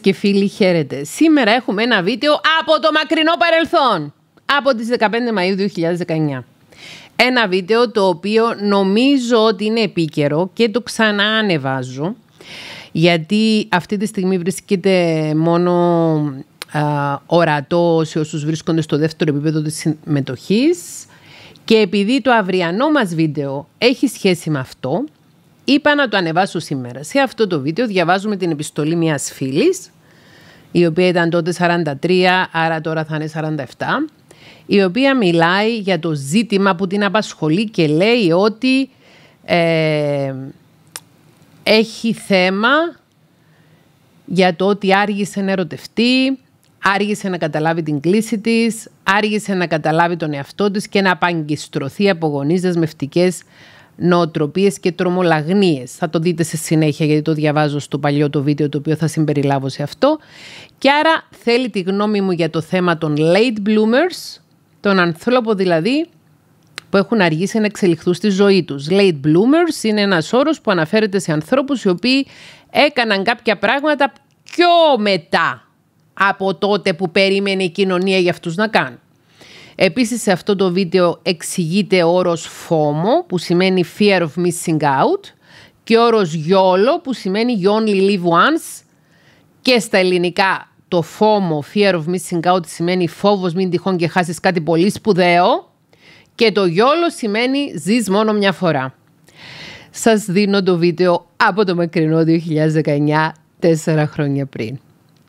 και φίλοι, χαίρετε. Σήμερα έχουμε ένα βίντεο από το μακρινό παρελθόν, από τις 15 Μαΐου 2019. Ένα βίντεο το οποίο νομίζω ότι είναι επίκαιρο και το ξανά ανεβάζω, γιατί αυτή τη στιγμή βρίσκεται μόνο ορατό σε όσους βρίσκονται στο δεύτερο επίπεδο της συμμετοχής, και επειδή το αυριανό μας βίντεο έχει σχέση με αυτό, είπα να το ανεβάσω σήμερα. Σε αυτό το βίντεο διαβάζουμε την επιστολή μιας φίλης, η οποία ήταν τότε 43, άρα τώρα θα είναι 47, η οποία μιλάει για το ζήτημα που την απασχολεί και λέει ότι έχει θέμα για το ότι άργησε να ερωτευτεί, άργησε να καταλάβει την κλίση της, άργησε να καταλάβει τον εαυτό της και να απαγκιστρωθεί από γονείς δεσμευτικές νοοτροπίες και τρομολαγνίες. Θα το δείτε σε συνέχεια, γιατί το διαβάζω στο παλιό το βίντεο, το οποίο θα συμπεριλάβω σε αυτό. Και άρα θέλει τη γνώμη μου για το θέμα των late bloomers, των ανθρώπων δηλαδή που έχουν αργήσει να εξελιχθούν στη ζωή τους. Late bloomers είναι ένας όρος που αναφέρεται σε ανθρώπους οι οποίοι έκαναν κάποια πράγματα πιο μετά από τότε που περίμενε η κοινωνία για αυτούς να κάνουν. Επίσης σε αυτό το βίντεο εξηγείται ο όρος FOMO, που σημαίνει Fear of Missing Out, και ο όρος YOLO, που σημαίνει You Only Live Once, και στα ελληνικά το FOMO, Fear of Missing Out, σημαίνει φόβος μην τυχόν και χάσεις κάτι πολύ σπουδαίο, και το YOLO σημαίνει ζεις μόνο μια φορά. Σας δίνω το βίντεο από το μακρινό 2019, 4 χρόνια πριν.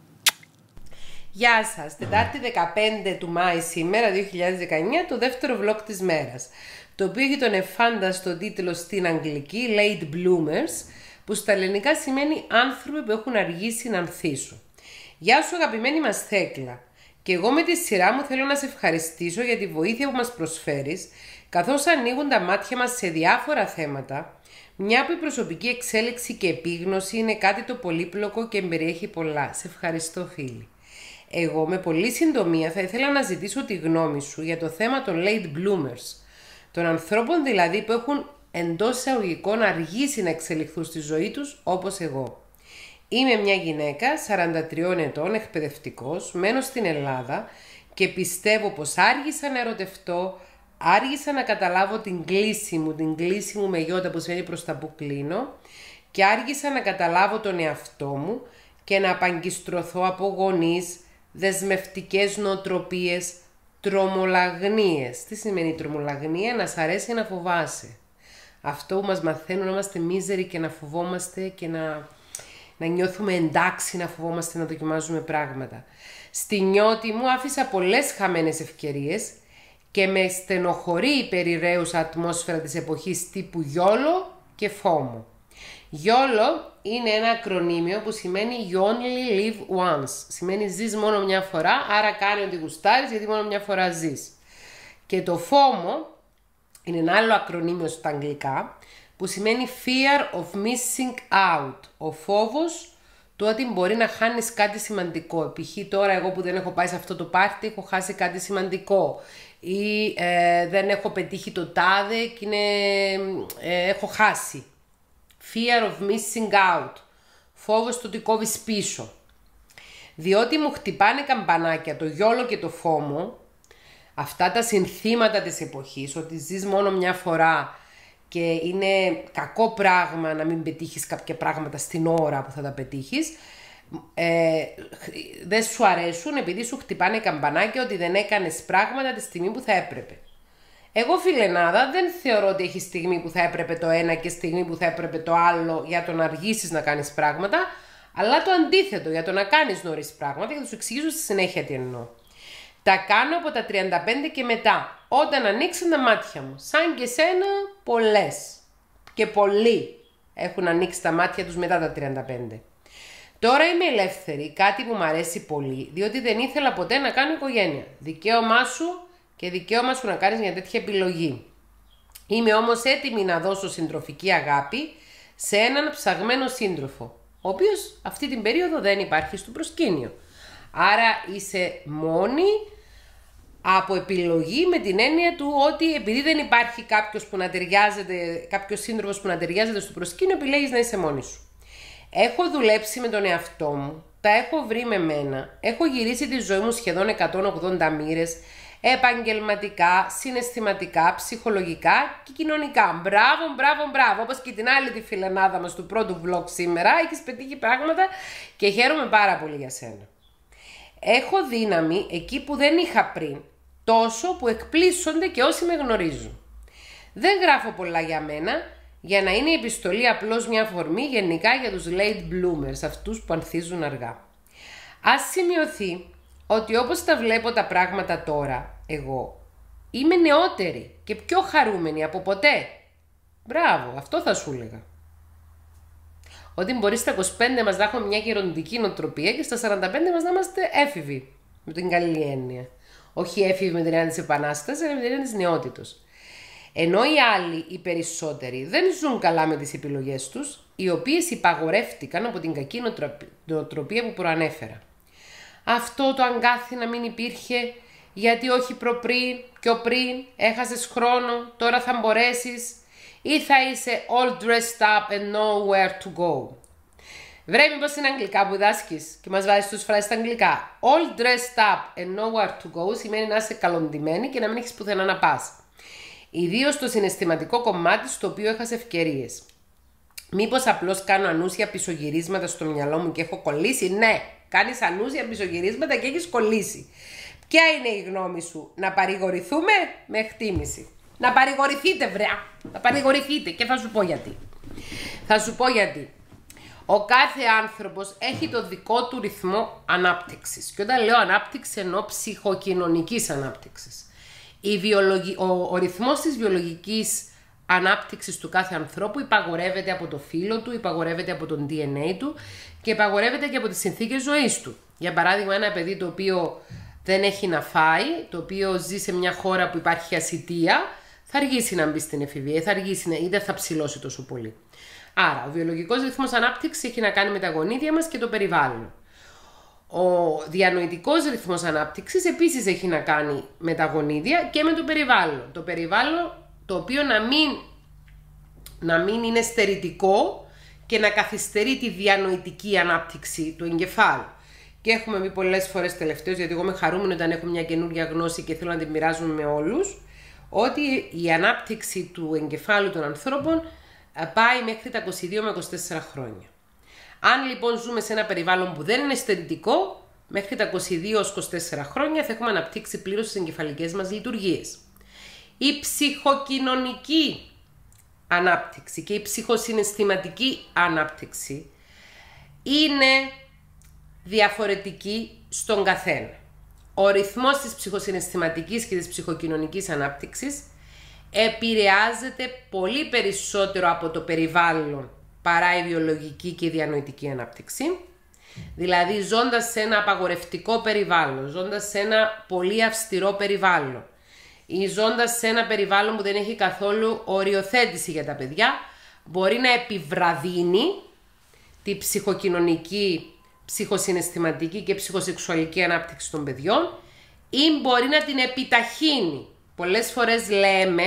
Γεια σας, Τετάρτη 15 του Μάη σήμερα, 2019, το δεύτερο vlog της μέρας, το οποίο έχει τον εφάνταστο τίτλο στην αγγλική Late Bloomers, που στα ελληνικά σημαίνει άνθρωποι που έχουν αργήσει να ανθίσουν. Γεια σου αγαπημένη μας Θέκλα, και εγώ με τη σειρά μου θέλω να σε ευχαριστήσω για τη βοήθεια που μας προσφέρεις, καθώς ανοίγουν τα μάτια μας σε διάφορα θέματα, μια που η προσωπική εξέλιξη και επίγνωση είναι κάτι το πολύπλοκο και περιέχει πολλά. Σε ευχαριστώ φίλοι. Εγώ με πολύ συντομία θα ήθελα να ζητήσω τη γνώμη σου για το θέμα των late bloomers, των ανθρώπων δηλαδή που έχουν εντός εισαγωγικών αργήσει να εξελιχθούν στη ζωή τους όπως εγώ. Είμαι μια γυναίκα 43 ετών, εκπαιδευτικός, μένω στην Ελλάδα και πιστεύω πως άργησα να ερωτευτώ, άργησα να καταλάβω την κλίση μου με γιώτα που σημαίνει προς τα που κλείνω, και άργησα να καταλάβω τον εαυτό μου και να απαγκιστρωθώ από γονείς, δεσμευτικές νοοτροπίες, τρομολαγνίες. Τι σημαίνει τρομολαγνία? Να σ' αρέσει να φοβάσαι. Αυτό που μας μαθαίνουν να είμαστε μίζεροι και να φοβόμαστε και να νιώθουμε εντάξει, να φοβόμαστε να δοκιμάζουμε πράγματα. Στη νιώτη μου άφησα πολλές χαμένες ευκαιρίες και με στενοχωρεί η περιραίουσα ατμόσφαιρα της εποχής τύπου YOLO και FOMO. YOLO είναι ένα ακρονίμιο που σημαίνει You Only Live Once. Σημαίνει ζεις μόνο μια φορά, άρα κάνει ό,τι γουστάρεις γιατί μόνο μια φορά ζεις. Και το FOMO είναι ένα άλλο ακρονίμιο στα αγγλικά που σημαίνει Fear of Missing Out. Ο φόβος του ότι μπορεί να χάνεις κάτι σημαντικό. Π.χ. τώρα εγώ που δεν έχω πάει σε αυτό το πάρτι έχω χάσει κάτι σημαντικό. Ή δεν έχω πετύχει το τάδε και έχω χάσει. Fear of missing out. Φόβος του ότι κόβεις πίσω. Διότι μου χτυπάνε καμπανάκια το YOLO και το FOMO, αυτά τα συνθήματα της εποχής, ότι ζεις μόνο μια φορά και είναι κακό πράγμα να μην πετύχεις κάποια πράγματα στην ώρα που θα τα πετύχεις, δεν σου αρέσουν επειδή σου χτυπάνε καμπανάκια ότι δεν έκανες πράγματα τη στιγμή που θα έπρεπε. Εγώ φιλενάδα δεν θεωρώ ότι έχει στιγμή που θα έπρεπε το ένα και στιγμή που θα έπρεπε το άλλο για το να αργήσεις να κάνεις πράγματα, αλλά το αντίθετο, για το να κάνεις νωρίς πράγματα, και θα σου εξηγήσω στη συνέχεια τι εννοώ. Τα κάνω από τα 35 και μετά, όταν ανοίξαν τα μάτια μου. Σαν και σένα, πολλές και πολλοί έχουν ανοίξει τα μάτια τους μετά τα 35. Τώρα είμαι ελεύθερη, κάτι που μου αρέσει πολύ, διότι δεν ήθελα ποτέ να κάνω οικογένεια. Δικαίωμά σου και δικαίωμα σου να κάνεις μια τέτοια επιλογή. Είμαι όμως έτοιμη να δώσω συντροφική αγάπη σε έναν ψαγμένο σύντροφο, ο οποίος αυτή την περίοδο δεν υπάρχει στο προσκήνιο. Άρα είσαι μόνη από επιλογή, με την έννοια του ότι επειδή δεν υπάρχει κάποιος σύντροφος που να ταιριάζεται στο προσκήνιο, επιλέγεις να είσαι μόνη σου. Έχω δουλέψει με τον εαυτό μου τα έχω βρει με μένα. Έχω γυρίσει τη ζωή μου σχεδόν 180 μοίρες, επαγγελματικά, συναισθηματικά, ψυχολογικά και κοινωνικά. Μπράβο, μπράβο, μπράβο. Όπως και την άλλη τη φιλενάδα μας του πρώτου vlog σήμερα, έχεις πετύχει πράγματα και χαίρομαι πάρα πολύ για σένα. Έχω δύναμη εκεί που δεν είχα πριν, τόσο που εκπλήσονται και όσοι με γνωρίζουν. Δεν γράφω πολλά για μένα, για να είναι η επιστολή απλώς μια αφορμή γενικά για τους late bloomers, αυτούς που ανθίζουν αργά. Ας σημειωθεί ότι όπως τα βλέπω τα πράγματα τώρα, εγώ είμαι νεότερη και πιο χαρούμενη από ποτέ. Μπράβο, αυτό θα σου έλεγα. Ότι μπορεί στα 25 μας να έχουμε μια γεροντική νοοτροπία και στα 45 μας να είμαστε έφηβοι, με την καλή έννοια. Όχι έφηβοι με την έννοια της Επανάστασης, αλλά με την έννοια της νεότητος. Ενώ οι άλλοι, οι περισσότεροι, δεν ζουν καλά με τις επιλογές τους, οι οποίες υπαγορεύτηκαν από την κακή νοοτροπία που προανέφερα. Αυτό το αγκάθι να μην υπήρχε, γιατί όχι πιο πριν, έχασες χρόνο, τώρα θα μπορέσεις, ή θα είσαι all dressed up and nowhere to go. Βρε, μήπως είναι αγγλικά που διδάσκεις και μας βάζεις τους φράσεις στα αγγλικά. All dressed up and nowhere to go σημαίνει να είσαι καλοντημένη και να μην έχεις πουθενά να πας. Ιδίως στο συναισθηματικό κομμάτι στο οποίο έχασε ευκαιρίες. Μήπως απλώς κάνω ανούσια πισωγυρίσματα στο μυαλό μου και έχω κολλήσει? Ναι, κάνεις ανούσια πισωγυρίσματα και έχεις κολλήσει. Ποια είναι η γνώμη σου? Να παρηγορηθούμε? Με εκτίμηση. Να παρηγορηθείτε, βρέα. Να παρηγορηθείτε και θα σου πω γιατί. Θα σου πω γιατί. Ο κάθε άνθρωπος έχει το δικό του ρυθμό ανάπτυξης. Και όταν λέω ανάπτυξη εννοώ ψυχοκοινωνικής ανάπτυξης. Ο ρυθμός της βιολογικής ανάπτυξης του κάθε ανθρώπου υπαγορεύεται από το φύλο του, υπαγορεύεται από τον DNA του και υπαγορεύεται και από τις συνθήκες ζωής του. Για παράδειγμα, ένα παιδί το οποίο δεν έχει να φάει, το οποίο ζει σε μια χώρα που υπάρχει ασιτεία, θα αργήσει να μπει στην εφηβεία, θα αργήσει ή δεν θα ψηλώσει τόσο πολύ. Άρα, ο βιολογικός ρυθμός ανάπτυξης έχει να κάνει με τα γονίδια μας και το περιβάλλον. Ο διανοητικός ρυθμός ανάπτυξης επίσης έχει να κάνει με τα γονίδια και με το περιβάλλον. Το περιβάλλον το οποίο να μην είναι στερητικό και να καθυστερεί τη διανοητική ανάπτυξη του εγκεφάλου. Και έχουμε πει πολλές φορές τελευταίως, γιατί εγώ είμαι χαρούμενη όταν έχω μια καινούργια γνώση και θέλω να την μοιράζουμε με όλους, ότι η ανάπτυξη του εγκεφάλου των ανθρώπων πάει μέχρι τα 22 με 24 χρόνια. Αν λοιπόν ζούμε σε ένα περιβάλλον που δεν είναι στερητικό, μέχρι τα 22-24 χρόνια θα έχουμε αναπτύξει πλήρως τις εγκεφαλικές μας λειτουργίες. Η ψυχοκοινωνική ανάπτυξη και η ψυχοσυναισθηματική ανάπτυξη είναι διαφορετική στον καθένα. Ο ρυθμός της ψυχοσυναισθηματικής και της ψυχοκοινωνικής ανάπτυξης επηρεάζεται πολύ περισσότερο από το περιβάλλον παρά η βιολογική και η διανοητική ανάπτυξη. Δηλαδή ζώντας σε ένα απαγορευτικό περιβάλλον, ζώντας σε ένα πολύ αυστηρό περιβάλλον ή ζώντας σε ένα περιβάλλον που δεν έχει καθόλου οριοθέτηση για τα παιδιά, μπορεί να επιβραδύνει τη ψυχοκοινωνική, ψυχοσυναισθηματική και ψυχοσεξουαλική ανάπτυξη των παιδιών ή μπορεί να την επιταχύνει. Πολλές φορές λέμε,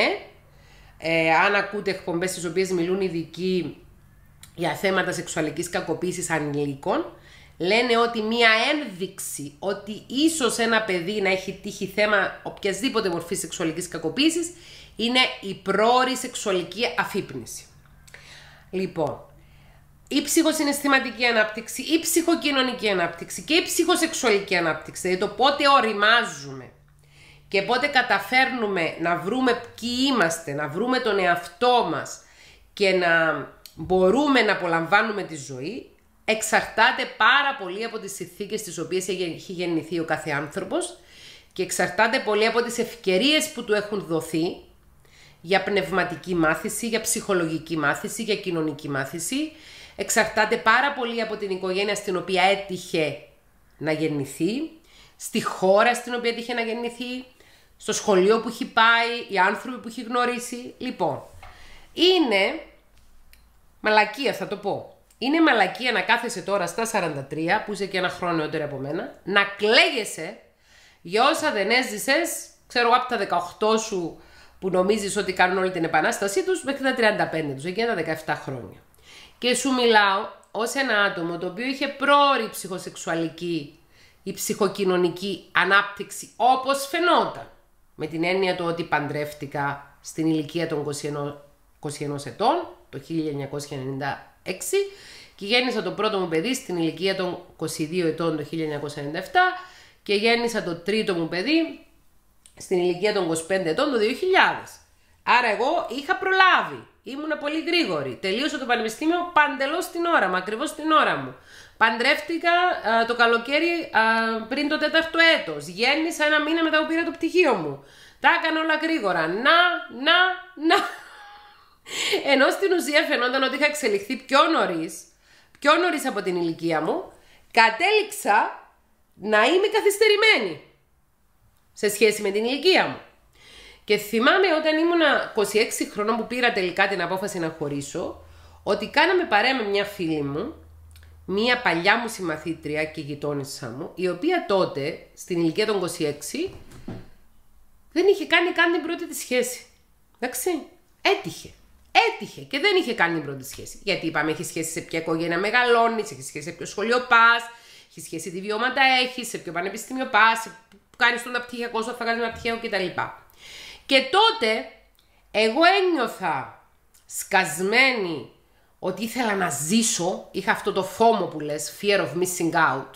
αν ακούτε εκπομπές στις οποίες μιλούν ειδικοί για θέματα σεξουαλικής κακοποίησης ανηλίκων, λένε ότι μία ένδειξη ότι ίσως ένα παιδί να έχει τύχει θέμα οποιασδήποτε μορφή σεξουαλικής κακοποίησης είναι η πρόωρη σεξουαλική αφύπνιση. Λοιπόν, η ψυχοσυναισθηματική ανάπτυξη, η ψυχοκοινωνική ανάπτυξη και η ψυχοσεξουαλική ανάπτυξη, δηλαδή το πότε οριμάζουμε και πότε καταφέρνουμε να βρούμε ποιοι είμαστε, να βρούμε τον εαυτό μας και να μπορούμε να απολαμβάνουμε τη ζωή, εξαρτάται πάρα πολύ από τις συνθήκες στις οποίες έχει γεννηθεί ο κάθε άνθρωπος και εξαρτάται πολύ από τις ευκαιρίες που του έχουν δοθεί για πνευματική μάθηση, για ψυχολογική μάθηση, για κοινωνική μάθηση. Εξαρτάται πάρα πολύ από την οικογένεια στην οποία έτυχε να γεννηθεί, στη χώρα στην οποία έτυχε να γεννηθεί, στο σχολείο που έχει πάει, οι άνθρωποι που έχει γνωρίσει. Λοιπόν, είναι μαλακία, θα το πω. Είναι μαλακία να κάθεσαι τώρα στα 43, που είσαι και ένα χρόνο νεότερο από μένα, να κλαίγεσαι για όσα δεν έζησες, ξέρω από τα 18 σου που νομίζεις ότι κάνουν όλη την επανάστασή τους, μέχρι τα 35 τους, εκείνα τα 17 χρόνια. Και σου μιλάω ως ένα άτομο το οποίο είχε πρόωρη ψυχοσεξουαλική ή ψυχοκοινωνική ανάπτυξη, όπως φαινόταν. Με την έννοια του ότι παντρεύτηκα στην ηλικία των 21 ετών, το 1996, και γέννησα το πρώτο μου παιδί στην ηλικία των 22 ετών το 1997 και γέννησα το τρίτο μου παιδί στην ηλικία των 25 ετών το 2000. Άρα εγώ είχα προλάβει, ήμουνα πολύ γρήγορη, τελείωσα το πανεπιστήμιο παντελώς την ώρα μου, ακριβώς την ώρα μου. Παντρεύτηκα το καλοκαίρι πριν το 4ο έτος, γέννησα ένα μήνα μετά που πήρα το πτυχίο μου. Τα έκανα όλα γρήγορα, να. Ενώ στην ουσία φαινόταν ότι είχα εξελιχθεί πιο νωρίς από την ηλικία μου, κατέληξα να είμαι καθυστερημένη σε σχέση με την ηλικία μου. Και θυμάμαι όταν ήμουνα 26 χρονών που πήρα τελικά την απόφαση να χωρίσω, ότι κάναμε παρέα με μια φίλη μου, μια παλιά μου συμμαθήτρια και γειτόνισσα μου, η οποία τότε, στην ηλικία των 26, δεν είχε κάνει καν την πρώτη της σχέση. Εντάξει, έτυχε και δεν είχε κάνει την πρώτη σχέση. Γιατί είπαμε, έχει σχέση σε ποια οικογένεια μεγαλώνεις, έχει σχέση σε ποιο σχολείο πας, έχει σχέση τι βιώματα έχεις, σε ποιο πανεπιστήμιο πας, που κάνεις τον ναυτιλιακό σου, θα κάνεις ναυτιλιακό κτλ. Και τότε εγώ ένιωθα σκασμένη ότι ήθελα να ζήσω, είχα αυτό το φόμο που λες, fear of missing out.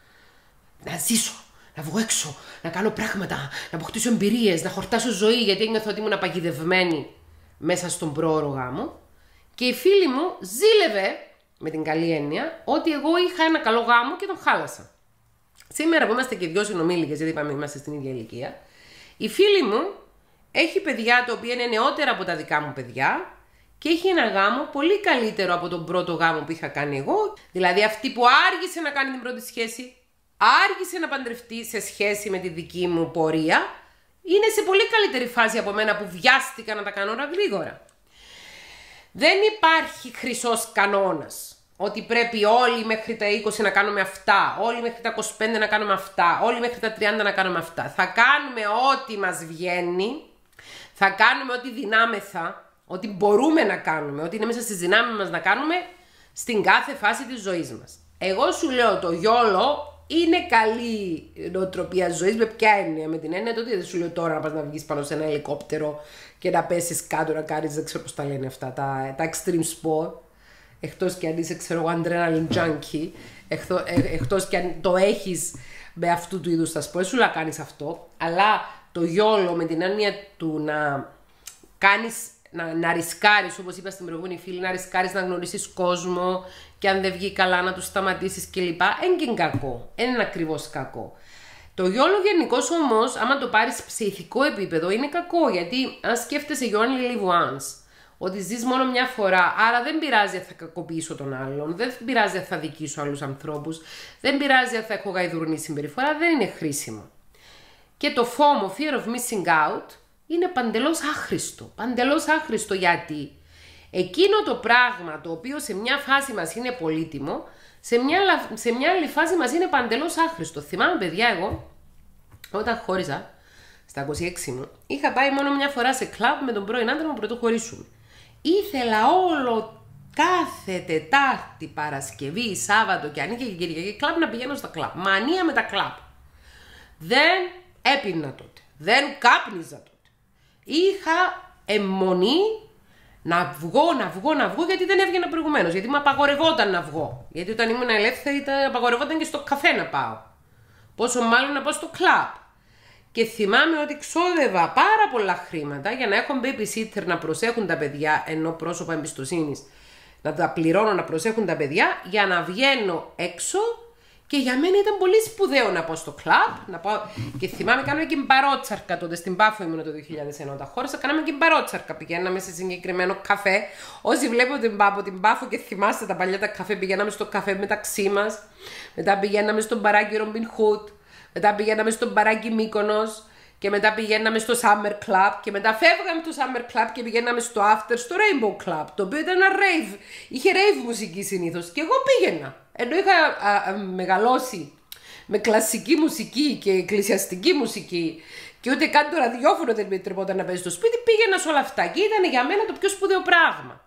Να ζήσω, να βγω έξω, να κάνω πράγματα, να αποκτήσω εμπειρίες, να χορτάσω ζωή, γιατί ένιωθα ότι ήμουν απαγιδευμένη μέσα στον πρόωρο γάμο. Και η φίλη μου ζήλευε, με την καλή έννοια, ότι εγώ είχα ένα καλό γάμο και τον χάλασα. Σήμερα που είμαστε και δυο συνομήλικες, γιατί είπαμε είμαστε στην ίδια ηλικία, η φίλη μου έχει παιδιά τα οποία είναι νεότερα από τα δικά μου παιδιά και έχει ένα γάμο πολύ καλύτερο από τον πρώτο γάμο που είχα κάνει εγώ. Δηλαδή αυτή που άργησε να κάνει την πρώτη σχέση, άργησε να παντρευτεί σε σχέση με τη δική μου πορεία, είναι σε πολύ καλύτερη φάση από μένα που βιάστηκα να τα κάνω όλα γρήγορα. Δεν υπάρχει χρυσός κανόνας ότι πρέπει όλοι μέχρι τα 20 να κάνουμε αυτά, όλοι μέχρι τα 25 να κάνουμε αυτά, όλοι μέχρι τα 30 να κάνουμε αυτά. Θα κάνουμε ό,τι μας βγαίνει, θα κάνουμε ό,τι δυνάμεθα, ό,τι μπορούμε να κάνουμε, ό,τι είναι μέσα στις δυνάμεις μας να κάνουμε στην κάθε φάση της ζωής μας. Εγώ σου λέω το YOLO είναι καλή νοοτροπία ζωής, με ποια έννοια? Με την έννοια ότι δεν σου λέω τώρα να πας να βγεις πάνω σε ένα ελικόπτερο και να πέσεις κάτω να κάνεις, δεν ξέρω πώς τα λένε αυτά, τα extreme sport. Εκτός και αν είσαι, ξέρω εγώ, adrenaline junkie, εκτός και αν το έχεις με αυτού του είδους τα σπορ, σου να κάνεις αυτό. Αλλά το YOLO με την έννοια του να κάνεις, να ρισκάρεις, όπως είπα στην προηγούμενη φίλη, να ρισκάρεις να γνωρίσεις κόσμο και αν δεν βγει καλά να τους σταματήσεις κλπ. Είναι κακό, είναι ακριβώς κακό. Το YOLO γενικώς όμως, άμα το πάρεις σε ηθικό επίπεδο, είναι κακό, γιατί αν σκέφτεσαι you only live once, ότι ζεις μόνο μια φορά, άρα δεν πειράζει αν θα κακοποιήσω τον άλλον, δεν πειράζει αν θα δικήσω άλλους ανθρώπους, δεν πειράζει αν θα έχω γαϊδουρνή συμπεριφορά, δεν είναι χρήσιμο. Και το FOMO, fear of missing out, είναι παντελώς άχρηστο. Παντελώς άχρηστο γιατί εκείνο το πράγμα το οποίο σε μια φάση μας είναι πολύτιμο, σε μια άλλη φάση μας είναι παντελώς άχρηστο. Θυμάμαι, παιδιά, εγώ, όταν χώριζα, στα 26 μου, είχα πάει μόνο μια φορά σε κλαμπ με τον πρώην άντρα μου πρωτού χωρίσουμε. Ήθελα όλο κάθε Τετάρτη, Παρασκευή, Σάββατο και αν είχε και Κυριακή κλαμπ να πηγαίνω στα κλαμπ. Μανία με τα κλαμπ. Δεν έπινα τότε. Δεν κάπνιζα τότε. Είχα αιμονή να βγω γιατί δεν έβγαινα προηγουμένως. Γιατί μου απαγορευόταν να βγω. Γιατί όταν ήμουν ελεύθερη απαγορευόταν και στο καφέ να πάω. Πόσο μάλλον να πάω στο κλαμπ. Και θυμάμαι ότι ξόδευα πάρα πολλά χρήματα για να έχω babysitter να προσέχουν τα παιδιά, ενώ πρόσωπα εμπιστοσύνης να τα πληρώνω να προσέχουν τα παιδιά, για να βγαίνω έξω. Και για μένα ήταν πολύ σπουδαίο να πάω στο κλαμπ. Και θυμάμαι, κάναμε και μπαρότσαρκα τότε. Στην Πάφο ήμουν το 2001. Τα χώρισα, κάναμε και μπαρότσαρκα. Πηγαίναμε σε συγκεκριμένο καφέ. Όσοι βλέπετε από την Πάφο και θυμάστε τα παλιά τα καφέ, πηγαίναμε στο καφέ μεταξύ μας. Μετά πηγαίναμε στο μπαράκι Robin Hood. Μετά πηγαίναμε στο μπαράκι Μύκονος. Και μετά πηγαίναμε στο Summer Club. Και μετά φεύγαμε το Summer Club και πηγαίναμε στο After, στο Rainbow Club. Το οποίο ήταν ένα rave. Είχε rave μουσική συνήθως. Και εγώ πήγαινα. Ενώ είχα μεγαλώσει με κλασική μουσική και εκκλησιαστική μουσική και ούτε καν το ραδιόφωνο δεν με τρεπόταν να παίζει στο σπίτι, πήγαινα σε όλα αυτά. Και ήταν για μένα το πιο σπουδαίο πράγμα.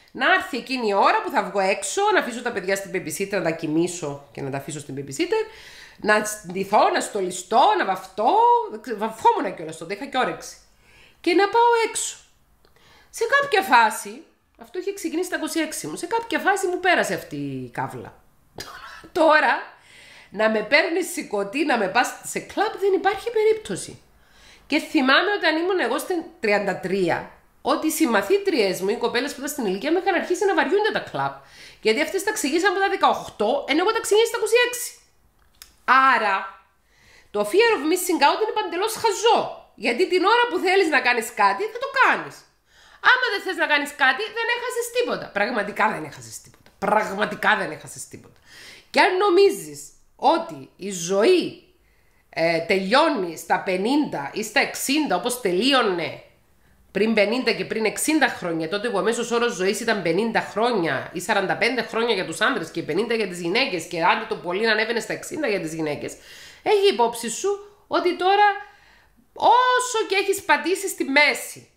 να έρθει εκείνη η ώρα που θα βγω έξω, να αφήσω τα παιδιά στην babysitter, να τα κοιμήσω και να τα αφήσω στην babysitter, να ντυθώ, να στολιστώ, να βαφτώ. Βαφόμουν κιόλας τότε, είχα και όρεξη. Και να πάω έξω. Σε κάποια φάση, αυτό είχε ξεκινήσει τα 26 μου, σε κάποια φάση μου πέρασε αυτή η καύλα. Τώρα, να με παίρνει σηκωτή, να με πας σε κλαμπ δεν υπάρχει περίπτωση. Και θυμάμαι όταν ήμουν εγώ στην 33, ότι οι συμμαθήτριες μου, οι κοπέλες που ήταν στην ηλικία μου, είχαν αρχίσει να βαριούνται τα κλαμπ. Γιατί αυτές τα ξηγήσαν από τα 18, ενώ εγώ τα ξηγήσα στα 26. Άρα, το fear of missing out είναι παντελώς χαζό. Γιατί την ώρα που θέλεις να κάνεις κάτι, θα το κάνεις. Άμα δεν θες να κάνεις κάτι, δεν έχασες τίποτα. Πραγματικά δεν έχασες τίποτα. Πραγματικά δεν έχασες τίποτα. Και αν νομίζεις ότι η ζωή τελειώνει στα 50 ή στα 60, όπως τελείωνε πριν 50 και πριν 60 χρόνια, τότε που ο μέσος όρος ζωής ήταν 50 χρόνια ή 45 χρόνια για τους άντρες και 50 για τις γυναίκες και άντε το πολύ να ανέβαινε στα 60 για τις γυναίκες, έχει υπόψη σου ότι τώρα όσο και έχεις πατήσει στη μέση,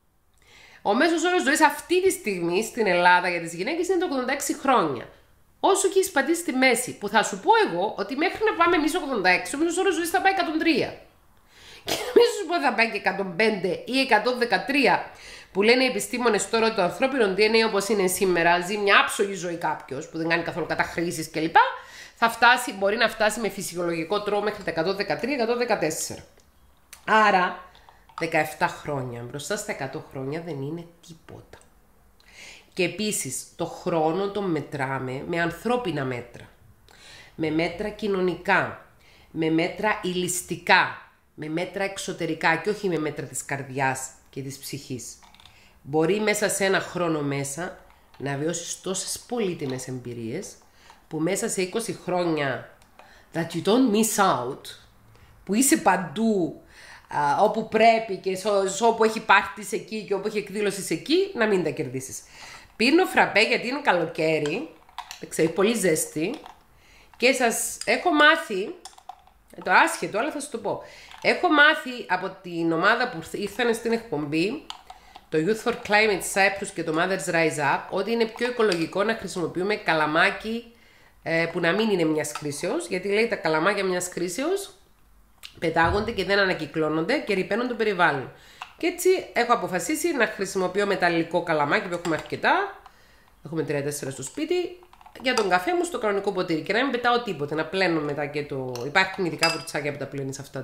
ο μέσος όρος ζωής αυτή τη στιγμή στην Ελλάδα για τις γυναίκες είναι το 86 χρόνια. Όσο και έχεις πατήσει στη μέση, που θα σου πω εγώ ότι μέχρι να πάμε εμείς 86, ο μέσος όρος ζωής θα πάει 103. Και μην σου πω θα πάει και 105 ή 113, που λένε οι επιστήμονες τώρα ότι το ανθρώπινο DNA όπως είναι σήμερα ζει μια άψογη ζωή κάποιος που δεν κάνει καθόλου καταχρήσεις κλπ. Θα φτάσει, μπορεί να φτάσει με φυσιολογικό τρόπο μέχρι τα 113-114. Άρα 17 χρόνια μπροστά στα 100 χρόνια δεν είναι τίποτα. Και επίσης το χρόνο τον μετράμε με ανθρώπινα μέτρα. Με μέτρα κοινωνικά, με μέτρα ηλιστικά, με μέτρα εξωτερικά και όχι με μέτρα της καρδιάς και της ψυχής. Μπορεί μέσα σε ένα χρόνο μέσα να βιώσεις τόσες πολύτιμες εμπειρίες που μέσα σε 20 χρόνια that you don't miss out, που είσαι παντού όπου πρέπει και όπου έχει πάρτις εκεί και όπου έχει εκδήλωσης εκεί, να μην τα κερδίσεις. Πίνω φραπέ γιατί είναι καλοκαίρι, έχει πολύ ζέστη και σας έχω μάθει, το άσχετο αλλά θα σου το πω, έχω μάθει από την ομάδα που ήρθαν στην εκπομπή, το Youth for Climate Cyprus και το Mothers Rise Up, ότι είναι πιο οικολογικό να χρησιμοποιούμε καλαμάκι που να μην είναι μιας χρήσεως, γιατί λέει τα καλαμάκια μιας χρήσεως πετάγονται και δεν ανακυκλώνονται και ρυπαίνουν το περιβάλλον. Και έτσι έχω αποφασίσει να χρησιμοποιώ μεταλλικό καλαμάκι που έχουμε αρκετά, έχουμε 34 στο σπίτι, για τον καφέ μου στο κανονικό ποτήρι και να μην πετάω τίποτε, να πλένω μετά και το... Υπάρχουν ειδικά βουρτσάκια που τα πλένεις αυτά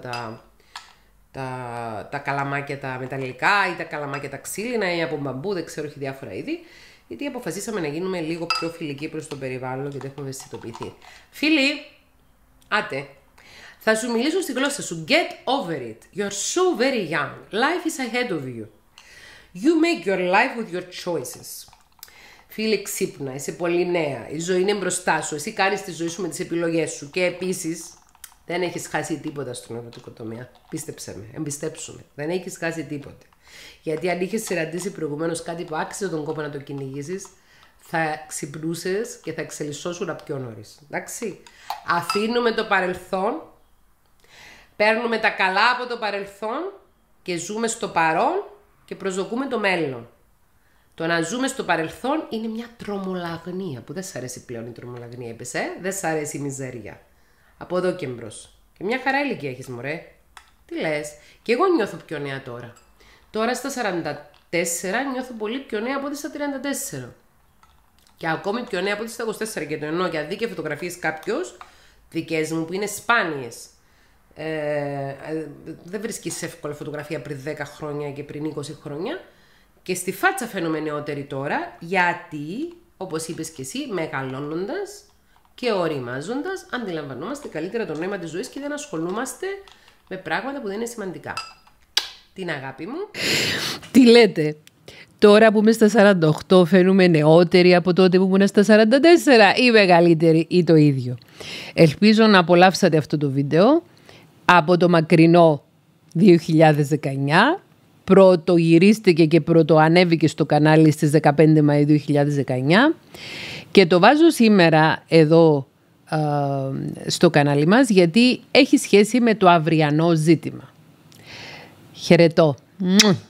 τα καλαμάκια τα μεταλλικά ή τα καλαμάκια τα ξύλινα ή από μπαμπού, δεν ξέρω, έχει διάφορα είδη. Γιατί αποφασίσαμε να γίνουμε λίγο πιο φιλικοί προς το περιβάλλον γιατί έχουμε ευαισθητοποιηθεί. Φίλοι, άτε, θα σου μιλήσω στη γλώσσα σου. Get over it. You're so very young. Life is ahead of you. You make your life with your choices. Φίλε, ξύπνα, είσαι πολύ νέα. Η ζωή είναι μπροστά σου. Εσύ κάνεις τη ζωή σου με τις επιλογές σου. Και επίσης, δεν έχεις χάσει τίποτα στον ερωτικό τομέα. Πίστεψε με, εμπιστέψου με. Δεν έχεις χάσει τίποτα. Γιατί αν είχες συναντήσει προηγουμένως κάτι που άξιζε τον κόπο να το κυνηγήσεις, θα ξυπνούσες και θα εξελισσώσουν πιο νωρίς. Εντάξει. Αφήνουμε το παρελθόν, παίρνουμε τα καλά από το παρελθόν και ζούμε στο παρόν και προσδοκούμε το μέλλον. Το να ζούμε στο παρελθόν είναι μια τρομολαγνία που δεν σ' αρέσει πλέον η τρομολαγνία, είπες, δεν σ' αρέσει η μιζέρια. Από εδώ και μπρος. Και μια χαρά ηλικία έχεις, μωρέ. Τι λες. Και εγώ νιώθω πιο νέα τώρα. Τώρα στα 44 νιώθω πολύ πιο νέα από ό,τι στα 34. Και ακόμη πιο νέα από ό,τι στα 24. Και το εννοώ, για δει και φωτογραφίες κάποιος, δικές μου που είναι σπάνιες. Δεν βρίσκεις εύκολα φωτογραφία πριν 10 χρόνια και πριν 20 χρόνια. Και στη φάτσα φαίνομαι νεότερη τώρα, γιατί, όπως είπες και εσύ, μεγαλώνοντας και οριμάζοντας, αντιλαμβανόμαστε καλύτερα το νόημα της ζωής και δεν ασχολούμαστε με πράγματα που δεν είναι σημαντικά. Την αγάπη μου. Τι λέτε, τώρα που είμαι στα 48 φαίνομαι νεότερη από τότε που ήμουν στα 44 ή μεγαλύτερη ή το ίδιο. Ελπίζω να απολαύσατε αυτό το βίντεο από το μακρινό 2019. Πρώτο γυρίστηκε και πρώτο ανέβηκε στο κανάλι στις 15 Μαΐου 2019 και το βάζω σήμερα εδώ στο κανάλι μας γιατί έχει σχέση με το αυριανό ζήτημα. Χαιρετώ.